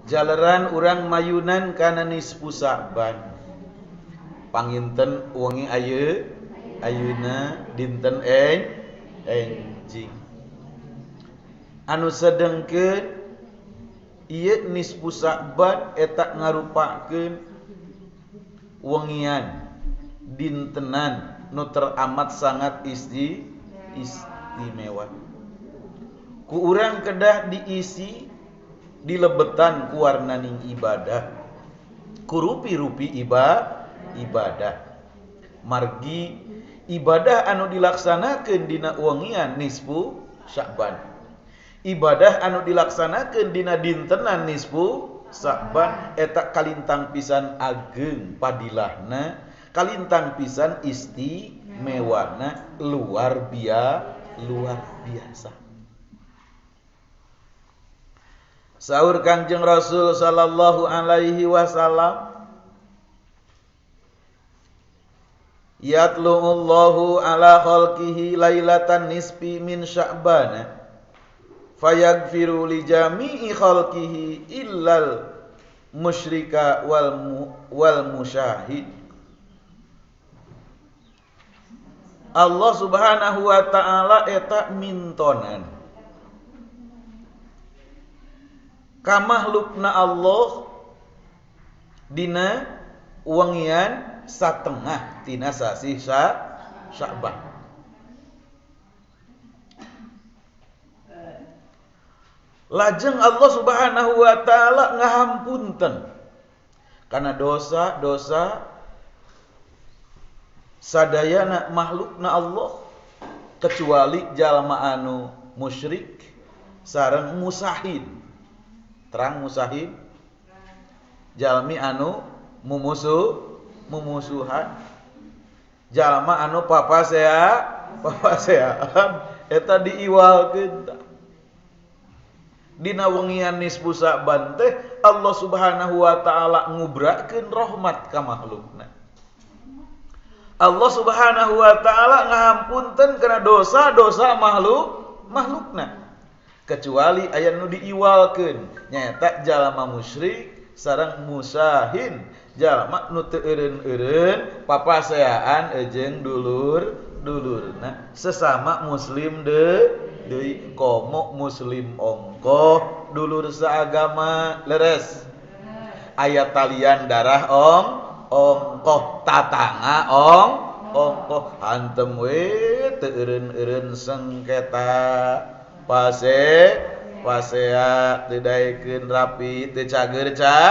Jalaran urang mayunan kana nisfu Sa'ban. Panginten wengi ayeuna dinten enjing. Anu sedengkeun ieu nisfu Sa'ban eta ngarupakeun wengian dintenan nu teramat sangat istimewa. Ku urang kedah diisi dilebetan ku warnaning ibadah, ku rupi-rupi ibadah. Margi ibadah anu dilaksanakeun dina wengian nisfu Sya'ban, ibadah anu dilaksanakeun dina dintenan nisfu Sya'ban eta kalintang pisan ageng padilahna, kalintang pisan istimewana, luar biasa. Saur Kangjeng Rasul sallallahu alaihi wasallam, yatlu'ullahu ala khalqihi lailatan nisfi min Sya'ban fayaghfiru li jami'i khalqihi illal musyrika wal musyahid. Allah Subhanahu wa taala eta mintonan ka makhlukna Allah dina wengian satengah tina sasi Sya'ban. Lajeng Allah Subhanahu wa taala ngahampunten kana dosa-dosa sadayana makhlukna Allah kecuali jalma anu musyrik sareng musahid. Terang musahid jalmi anu mumusuhan, jalma anu papaseaan eta diiwalkeun. Dina wengian nisfu Sa'ban teh Allah Subhanahu wa taala ngubrakeun rahmat ka makhlukna. Allah Subhanahu wa taala ngahampunten kana dosa-dosa makhlukna. Kecuali aya nu diiwalkeun nyaeta jalma musyrik sareng musahin, jalma nu teu eureun-eureun papaseaan jeung dulurna sesama muslim deui komo muslim ongkoh dulur saagama leres. Aya talian darah ongkoh tatangga ongkoh hantem we teu eureun-eureun sengketa pasea teu daekeun rapi teu cager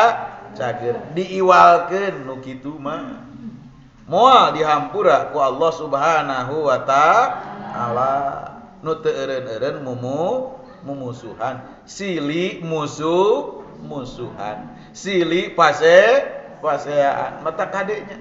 diiwalkeun nu kitu mah moal dihampura ku Allah Subhanahu wa taala. Nu teu eureun-eureun mumusuhan, silih musuhan, silih paseaan mata kadenya.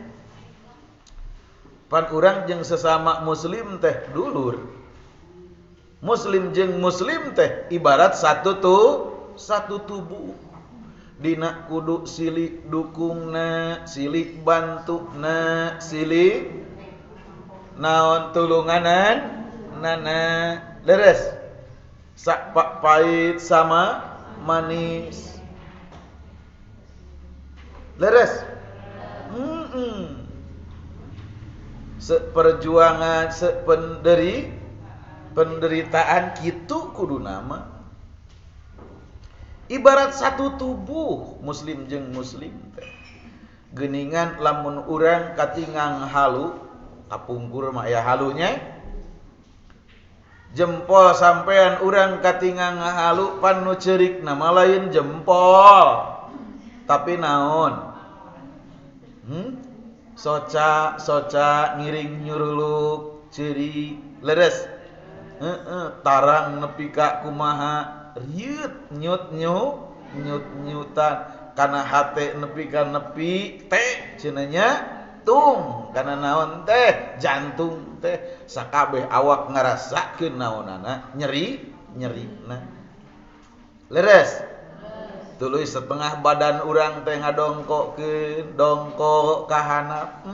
Pan urang jeung sesama muslim teh dulur. Muslim jeung muslim teh ibarat satu tubuh. Dina kudu silih dukungna, silih bantuna, silih naon tulunganan nana leres. Sak pahit sama manis. Leres. Seperjuangan penderitaan kitu kudu nama ibarat satu tubuh muslim jeung muslim teh. Geuningan lamun urang katingang halu kapungkur mah aya halunya, jempol sampean urang katingang halu pan nu ceurikna mah lain jempol tapi naon soca ngiring nyuruluk ceurik leres. Tarang nepi ka kumaha rieut nyut-nyutan kana hate nepi ka nepi teh cenah nya tung kana naon teh jantung teh sakabeh awak ngarasakeun naonana nyerina leres. Tuluy setengah badan urang teh ngadongkokeun dongkok ka handap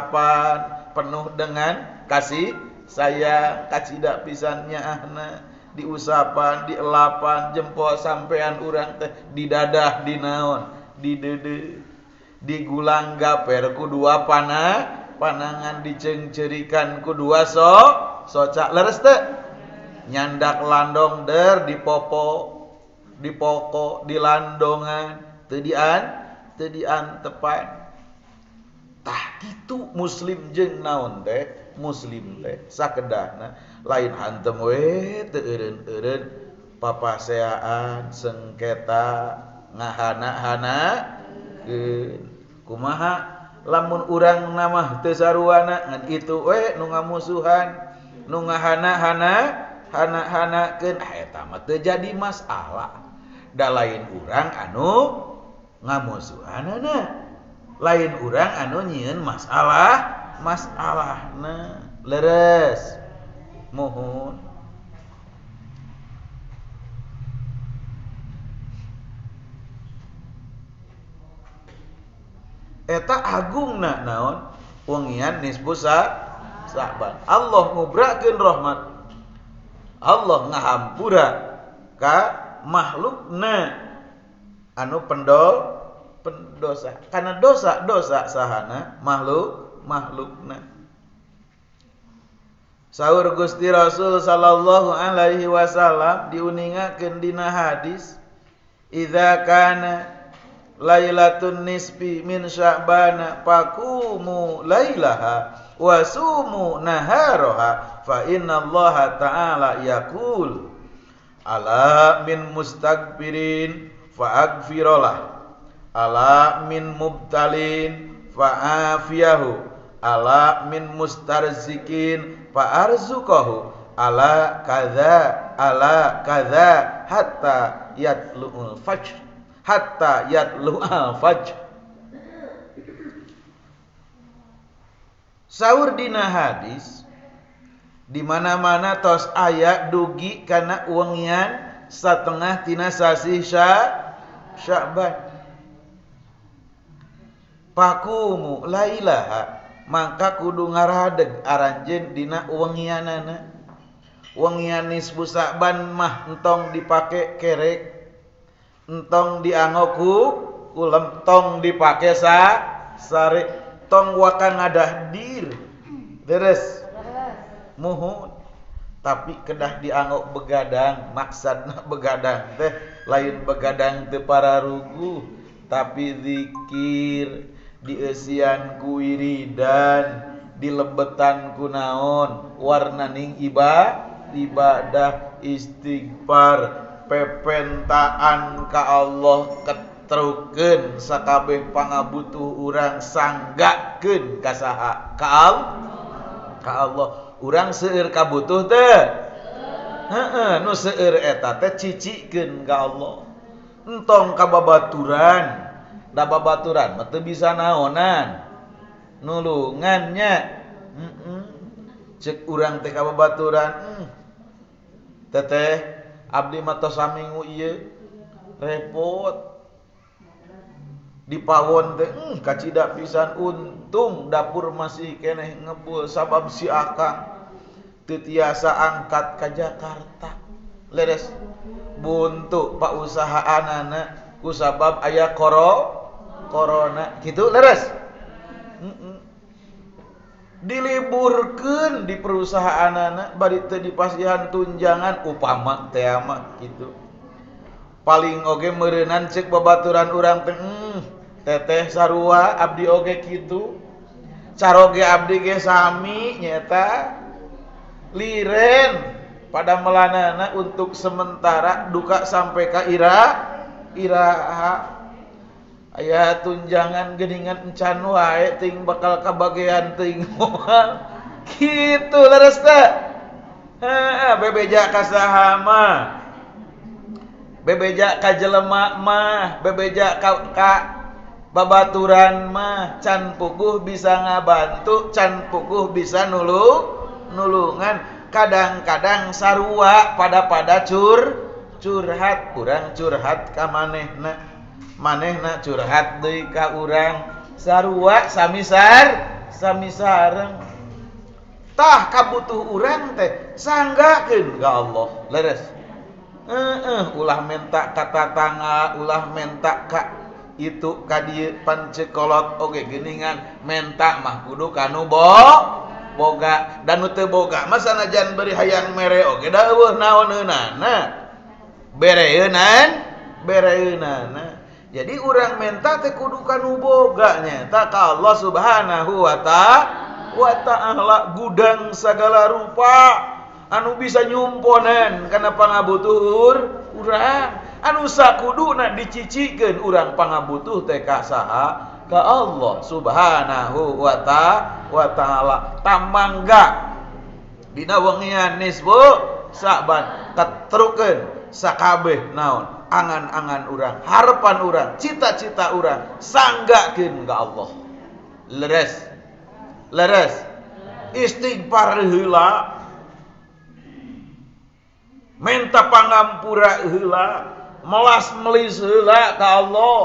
diusapan penuh dengan kasih sayang kacida pisannya ahna diusapan, dielapan, jempol sampean urang teh di dadah, di naon, di dede, di gulang gaper ku dua panangan dicengcerikan ku dua socak leres teh. Nyandak landong der di poko, di landongan, teu diantepan. Tah kitu muslim jeung naon teh? Muslim teh sakedahna lain hantem we teu eureun-eureun papaseaan sengketa ngahana-hana kumaha lamun urang namah teu saruana ngan itu we nu ngamusuhan nu ngahana-hanakeun eta mah teu jadi masalah. Da lain urang anu ngamusuhanana, lain urang anu nyieun masalahna. Leres mohon. Eta agungna naon? Wengian nisfu Sa'ban. Allah ngubrakeun rahmat. Allah ngahampura ka makhlukna anu pendosa. Karena dosa sahana makhlukna. Saur Gusti Rasul sallallahu alaihi wasallam diuningakeun dina hadis, "Idza kana lailatun nisfi min Sya'bana faqumu lailaha wa sumu naharaha fa innallaha ta'ala yaqul ala min mustaghfirin fa'aghfirullah ala min mubtalin fa'afiyahu ala min mustarzikin fa'arzuqahu ala kadza hatta yatlu'ul fajr. Saur dina hadis di mana-mana tos aya dugi kana wengian satengah tina sasi Sya'ban. Pakumu lailaha maka kudu ngaradeg aranjeun dina wengianana. Wengian nisfu Sa'ban mah entong dipake kerek, entong dianggo ku lemptong dipake sare, tong wakang ngadahdir. Deres. Muhun. Tapi kedah dianggo begadang, maksudna begadang teh lain begadang teu pararugu, tapi zikir, dieusian ku wiridan, dilebetan ku naon, warnaning ibadah, istighfar, pepentaan ka Allah ketrukeun sakabeh pangabutuh urang sanggakeun ka saha? Ka Allah. Urang seueur kabutuh teh? Heeh, nu seueur eta teh cicikeun ka Allah. Entong ka babaturan. Da babaturan mah teu bisa naonan. Nulungan nya. Cek urang teh ka babaturan, teteh abdi mah tos saminggu ieu repot. Di pawon teh kacida pisan, untung dapur masih keneh ngebul sabab si akang teu tiasa angkat ka Jakarta. Leres buntu pausahaanana kusabab aya corona kitu leres. Diliburkeun di perusahaanana bari teu dipasihan tunjangan upama teh mah kitu. Paling oge meureunan ceuk babaturan urang teh teteh sarua abdi oge kitu. Caroge abdi ge sami nyata liren pada melanana untuk sementara duka sampai ka iraha. Aya tunjangan geuningan encan wae ting bakal kabagean teuing moal. Kitu leres teh. Heeh, bebeja ka saha mah? Bebeja ka jelema mah, bebeja ka babaturan mah can puguh bisa ngabantu, can puguh bisa nulungan. Kadang-kadang sarua pada curhat, urang curhat ka manehna curhat deui ka urang, sarua sami sareng. tah kabutuh urang teh sanggakeun ka Allah. Leres. Ulah menta ka tatangga, ulah menta ka itu ka dieu pancekolot oge geuningan, menta mah kudu kanu boga dan nu teu boga mah sanajan beri hayang mere oge da eueuh naoneunana. Bereunana. Jadi urang menta teh kudu kanu boga nya ta ka Allah Subhanahu wa ta'ala gudang segala rupa anu bisa nyumponan kana pangabutuh urang anu sakuduna dicicikeun urang pangabutuh teh ka saha ka Allah Subhanahu wa ta'ala. Tamangga dina wengian nisfu Sa'ban katrukeun sakabeh naon angan-angan urang, harapan urang, cita-cita urang sanggakeun ka Allah. Leres istighfar heula, menta pangampura heula, melas melis heula ka Allah.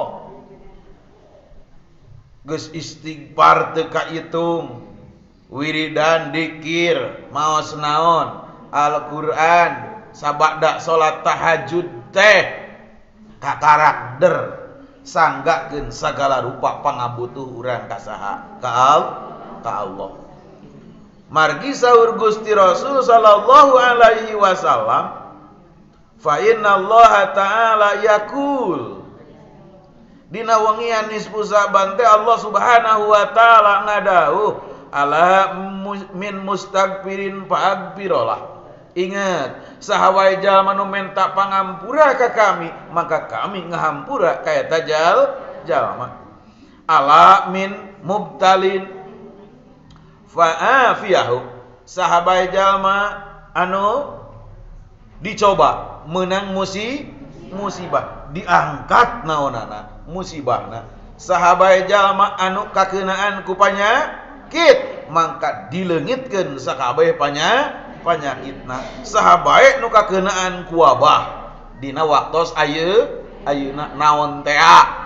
Geus istighfar teu kahitung, wiridan dikir maos naon Al-Qur'an sabada salat tahajud teh ka karakter sanggakeun sagala rupa pangabutuh urang ka saha ka Allah. Margi saur Gusti Rasul sallallahu alaihi wasallam, fa innallaha ta'ala yaqul, dina wengian nisfu Sa'ban teh Allah Subhanahu wa ta'ala ngadauh, ala min mustaghfirin fa'aghfirullah. Ingat, sahawae jalma nu menta pangampura ka kami, maka kami ngahampura ka eta jalma. Ala min mubtalin fa'afiyahu, sahabae jalma anu dicoba menang musibah, diangkat naonana musibahna. Sahabae jalma anu kakeunaan ku panyakit, mangka dileungitkeun sakabeh panyakitna. Sahabae nu kakeunaan ku wabah, dina waktos ayeuna naon teh?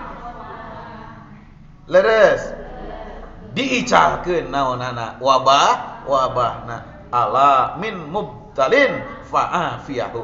Leres diicalkeun naonana wabahna. Ala min mubtalin fa'afiyahu.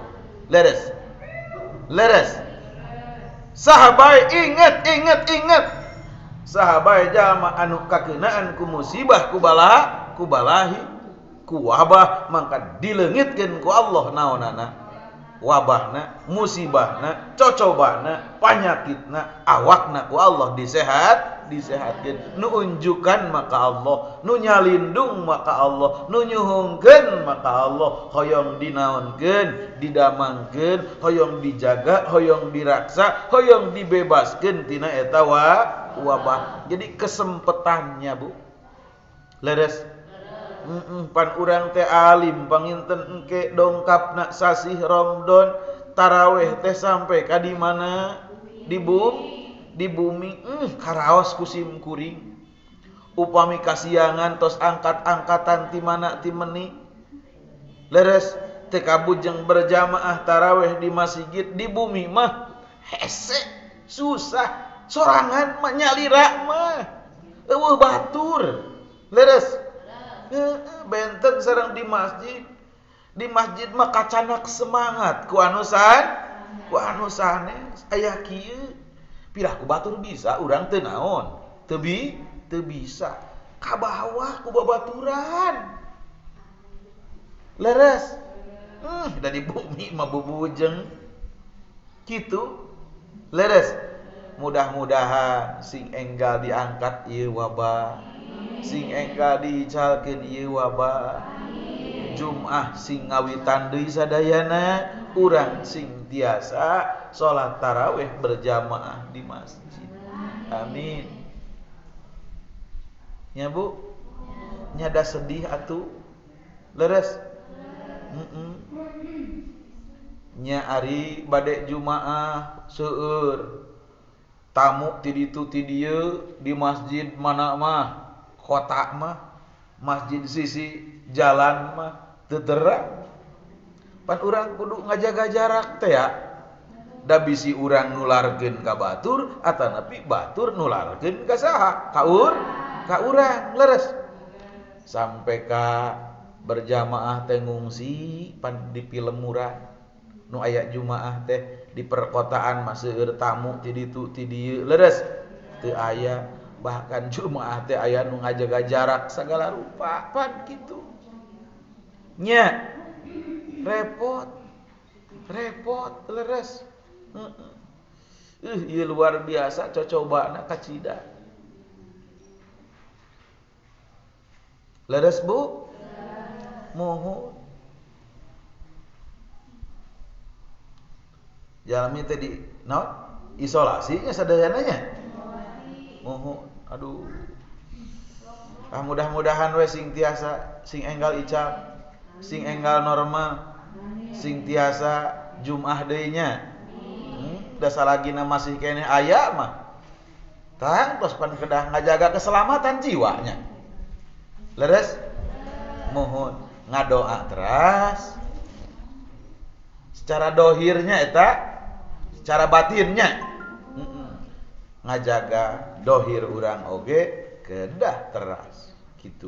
Leres sahabai inget sahabai jalma anu kakeunaan ku musibah ku balahi ku wabah, mangka dileungitkeun ku Allah naonana wabahna, musibahna, cocobana, panyakitna, awakna ku Allah disehatkeun. Nu unjukan maka Allah, nu nyalindung maka Allah, nu nyuhungkeun maka Allah, hoyong dinaonkeun, didamangkeun, hoyong dijaga, hoyong diraksa, hoyong dibebaskeun tina eta wabah. Jadi kesempetannya Bu. Leres. Pan urang teh alim panginten engke dongkapna sasih Ramadan tarawih teh sampai ka di mana di bumi karaos kusim kuring. Upami kasiangan tos angkat-angkatan ti mana ti meni. Leres teh kabujeng berjamaah tarawih di masjid di bumi mah hese susah, sorangan mah nyalira mah eueuh batur. Leres benten sareng di masjid mah kacanak semangat ku anu sanes aya kieu pirah ku batur bisa urang teu naon teu bisa kabawa ku babaturan. Leres da di bumi mah bubujeng kitu. Leres mudah-mudahan sing enggal diangkat ieu wabah, sing enggal diicalkeun ieu wabah, Jumaah sing ngawitan deui sadayana, urang sing tiasa salat tarawih berjamaah di masjid. Amin. Nya Bu, nyada sedih atuh. Leres. Nya ari bade Jumaah seueur tamu ti ditu ti dieu di masjid mana mah kota mah masjid sisi jalan mah teu terang. Pan urang kudu ngajaga jarak teh ya. Da bisi urang nularkeun ka batur atanapi batur nularkeun ka saha? Ka urang. Leres. Sampai ka berjamaah teh ngungsi pan di film murah nu aya jumaah teh di perkotaan maseueur tamu ti ditu ti dieu leres teu aya bahkan jumaah teh aya nu ngajaga jarak sagala rupa pan kitu nya repot leres ieu luar biasa cocobana kacida leres Bu mohon jalmi teh di naon isolasinya sadayananya mohon aduh mudah-mudahan we sing tiasa sing enggal ical sing enggal normal sing tiasa Jumaah deui nya da salagina masih keneh aya mah tang tos pan kedah ngajaga keselamatan jiwanya leres mohon ngadoa teras secara dohirnya eta secara batinnya ngajaga dohir urang oge kedah teras gitu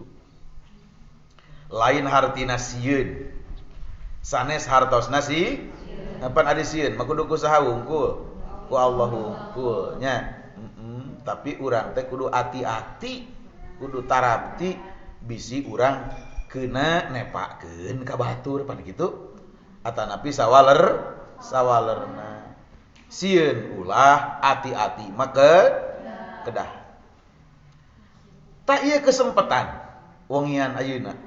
lain hartina sieun sanes hartosna si pan adi sieun mah kudu kusaha wungkul ku Allah wungkul nya tapi urang teh kudu ati-ati kudu tarapti bisi urang keuna nepakeun ka batur pan kitu atanapi sawalerna sieun ulah ati-ati mah kedah tak ieu kesempatan wengian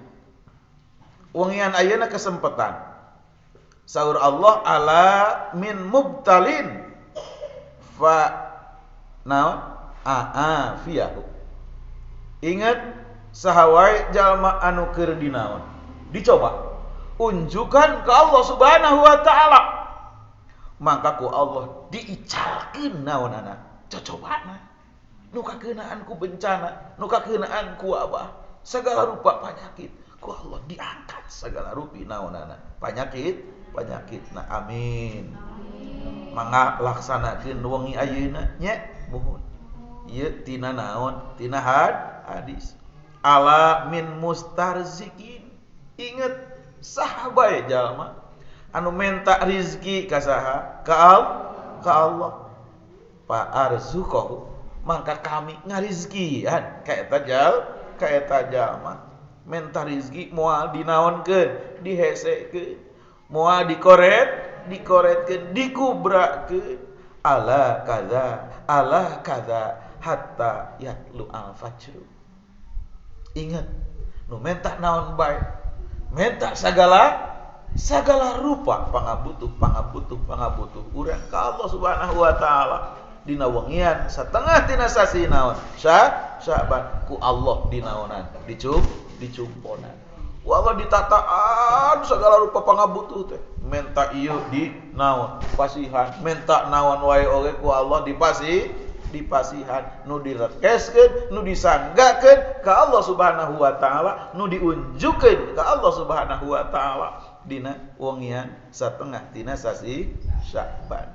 ayeuna kesempatan saur Allah ala min mubtalin fa naon aafiyahu ingat sahawai jalma anu keur dinaon dicoba unjukan ke Allah Subhanahu wa taala maka ku Allah diicalkeun naonana cocobana nu kakeunaan ku bencana nu kakeunaan ku wabah segala rupa penyakit ku Allah diangkat segala rupi naonana penyakit nah amin mangga laksanakeun wengi ayeuna nya mohon ieu tina naon tina hadis ala min mustarzikin inget sahabae jalma anu menta rizki ka saha ka Allah fa arzuqahu maka kami ngarizkian ka eta jalma menta rizki moal dinaonkeun dihesekeun moal dikoretkeun dikubrakeun ala kaza hatta yatlu al-fajr ingat nu menta naon bae menta sagala rupa pangabutuh urang ka Allah Subhanahu wa taala dina wengian satengah tina sasi naon Sya'ban ku Allah dinaonan dicumponan ku Allah ditataan segala rupa pangabutuh teh menta ieu di naon pasihan menta naon wae oge ku Allah dipasihan nu direkeskeun nu disanggakeun ka Allah Subhanahu wa taala nu diunjukeun ka Allah Subhanahu wa taala dina wengian satengah tina sasi Sya'ban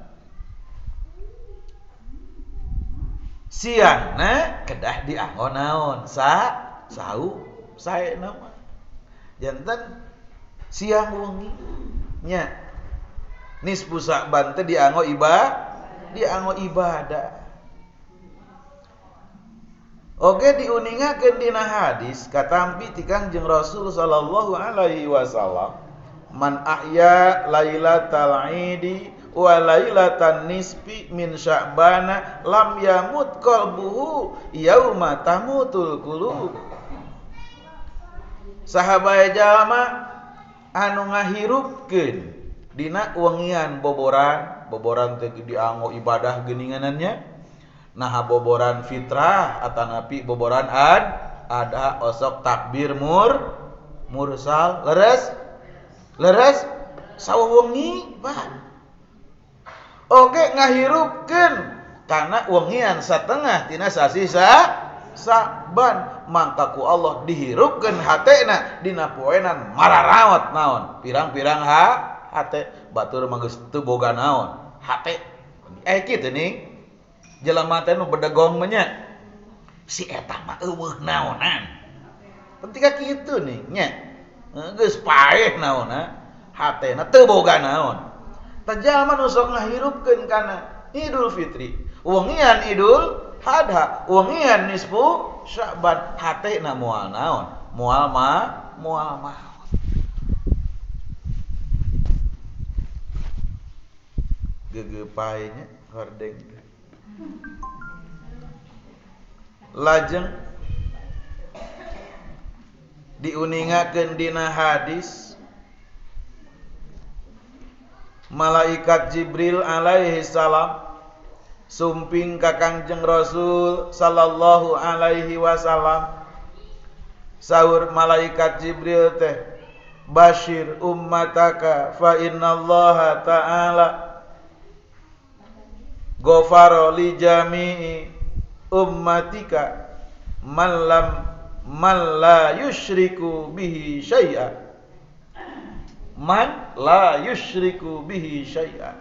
siangna kedah dianggo naon sau sae nama janten siang wengi nya nisfu Sya'ban teh dianggo ibadah oge diuningakeun dina hadis katampi ti Kangjeng Rasul sallallahu alaihi wasallam man ahya lailatal idi wa lailatan nisfi min Sya'bana lam yamut qalbuhu yauma tamutul qulub sahabae jalma anu ngahirupkeun dina wengian boboran teh dianggo ibadah geuninganannya nah boboran fitrah atanapi boboran ada osok takbir mursal leres sawengi pan oge ngahirupkeun kana wengian satengah tina sasi Sya'ban mangka ku Allah dihirupkeun hatena dina poenan mararaot naon pirang-pirang hate batur mah geus teu boga naon hate kitu nih jelema teh nu bedegong mah nya si eta mah eueuh naonan penting kitu nih nya Geus paeh naonna, hatena teu boga naon. Tajalma nu sok ngahirupkeun kana Idul Fitri, wengian Idul Adha, wengian nisfu Sya'ban, hatena moal naon? Moal maut. Gegepaenya hordeng. Lajeng diuningakeun dina hadis malaikat Jibril alaihi salam sumping ka Kangjeng Rasul sallallahu alaihi wasallam. Saur malaikat Jibril teh, Bashir ummataka fa innallaha ta'ala ghafara li jami'i ummatika man la yusyriku bihi syai'a. Man la yusyriku bihi syai'a.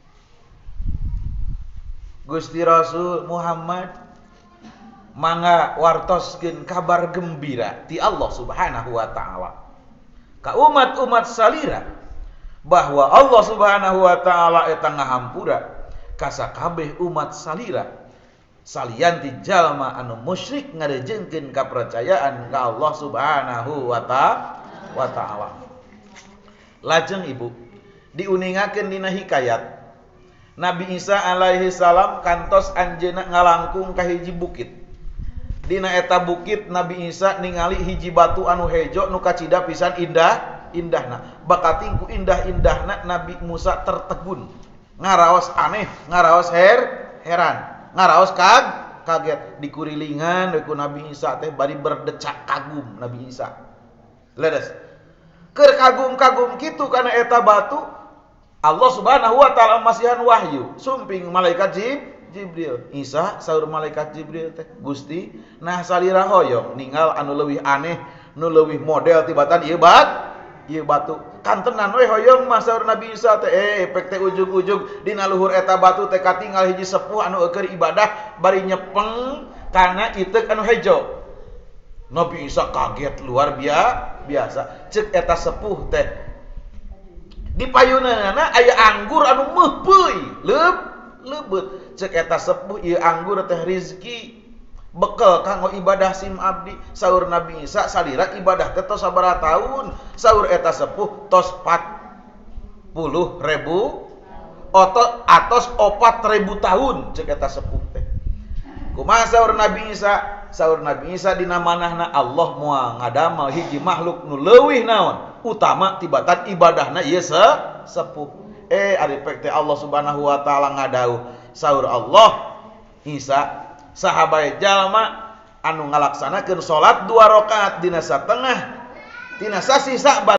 Gusti Rasul Muhammad mangga wartoskeun kabar gembira ti Allah Subhanahu wa taala ka umat-umat salira bahwa Allah Subhanahu wa taala eta ngahampura ka sakabeh umat salira salian ti jalma anu musyrik ngarejengkeun kapercayaan ka Allah Subhanahu wa taala. Lajeng ibu diuningakeun dina hikayat Nabi Isa alaihi salam kantos anjeunna ngalangkung ka hiji bukit. Dina eta bukit Nabi Isa ningali hiji batu anu hejo nu kacida pisan indahna. Bakating ku indah-indahna Nabi Musa tertegun. Ngaraos aneh, ngaraos heran, ngaraos kaget. Dikurilingan ku Nabi Isa teh bari berdecak kagum Nabi Isa. Ledes. Keur kagum-kagum kitu kana eta batu, Allah Subhanahu wa taala masihan wahyu sumping malaikat Jibril. Isa saur malaikat Jibril teh, Gusti, nah salira hoyong ninggal anu leuwih aneh, nu leuwih model tibatan ieu batu. Kantenan we hoyong mah saur Nabi Isa teh, pek teh ujug-ujug dina luhur eta batu teh katinggal hiji sepuh anu keur ibadah bari nyepeng kana iteuk anu hejo. Nabi Isa kaget luar biasa. Ceuk eta sepuh teh di payunana aya anggur anu meuhpeuy, lebeut. Ceuk eta sepuh ieu anggur teh rezeki bekel kanggo ibadah sim abdi. Saur Nabi Isa salira ibadah teh tos sabaraha taun? Saur eta sepuh tos 40.000 atos 4.000 tahun ceuk eta sepuh teh. Kumaha saur Nabi Isa? Saur Nabi Isa dina manahna Allah moal ngadamel hiji makhluk nu leuwih naon? Utama tibatan ibadahna ieu sepuh. Ari pek teh Allah Subhanahu wa taala ngadauh. Saur Allah, Isa sahabat jalma anu ngalaksanakeun salat 2 rakaat dina satengah tina sasisa